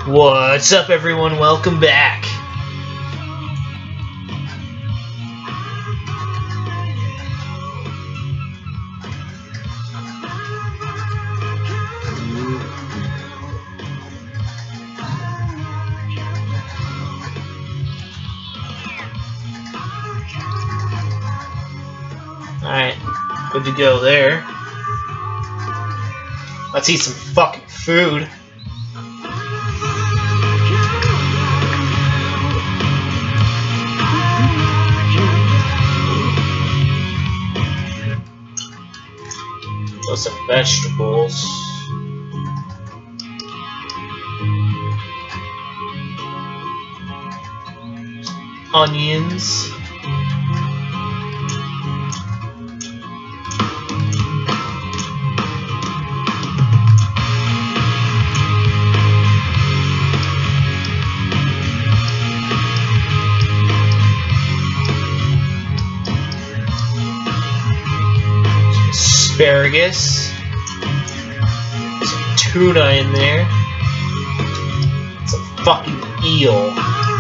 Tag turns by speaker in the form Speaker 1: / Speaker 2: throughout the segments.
Speaker 1: What's up, everyone? Welcome back. Alright, good to go there. Let's eat some fucking food. Some vegetables. Onions. Asparagus, some tuna in there, some fucking eel.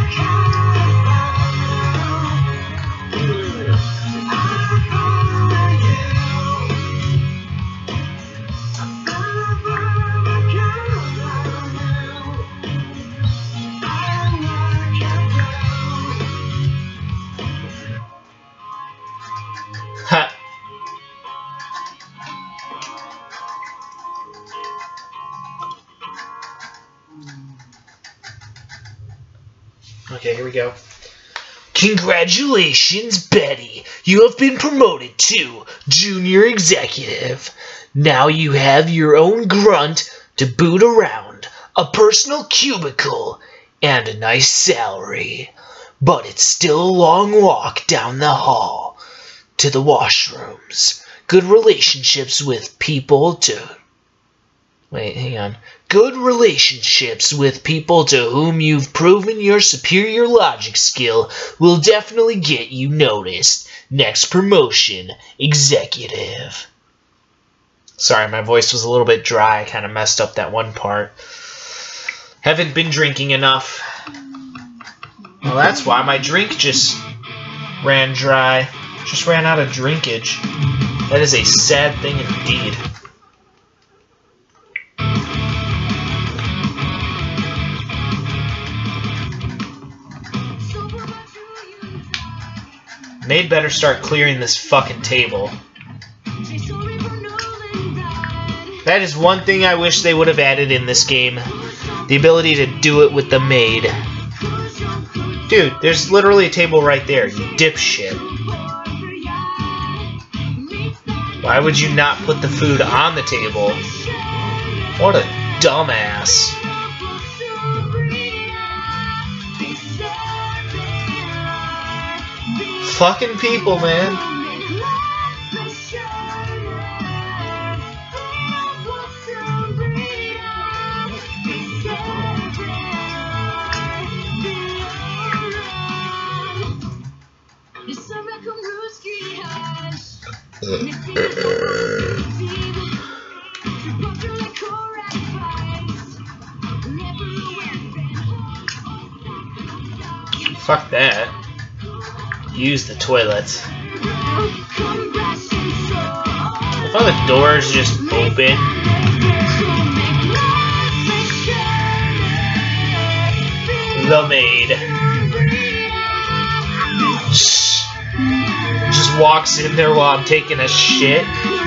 Speaker 1: Ha. Okay, here we go. Congratulations, Betty. You have been promoted to junior executive. Now you have your own grunt to boot around, a personal cubicle, and a nice salary. But it's still a long walk down the hall to the washrooms. Good relationships with people to... Wait, hang on. Good relationships with people to whom you've proven your superior logic skill will definitely get you noticed. Next promotion, executive. Sorry, my voice was a little bit dry. I kind of messed up that one part. Haven't been drinking enough. Well, that's why my drink just ran dry. Just ran out of drinkage. That is a sad thing indeed. They'd better start clearing this fucking table. That is one thing I wish they would have added in this game. The ability to do it with the maid. Dude, there's literally a table right there, you dipshit. Why would you not put the food on the table? What a dumbass. Fucking people, man. Fuck that. Use the toilets. If all the doors just open. The maid just walks in there while I'm taking a shit.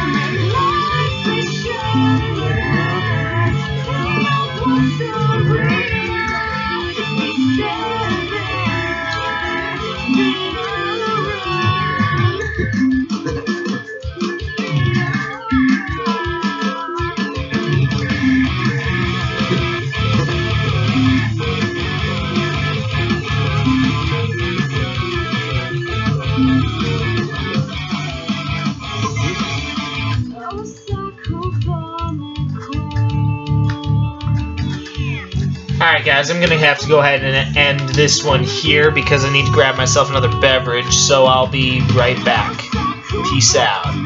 Speaker 1: Alright guys, I'm gonna have to go ahead and end this one here because I need to grab myself another beverage, so I'll be right back. Peace out.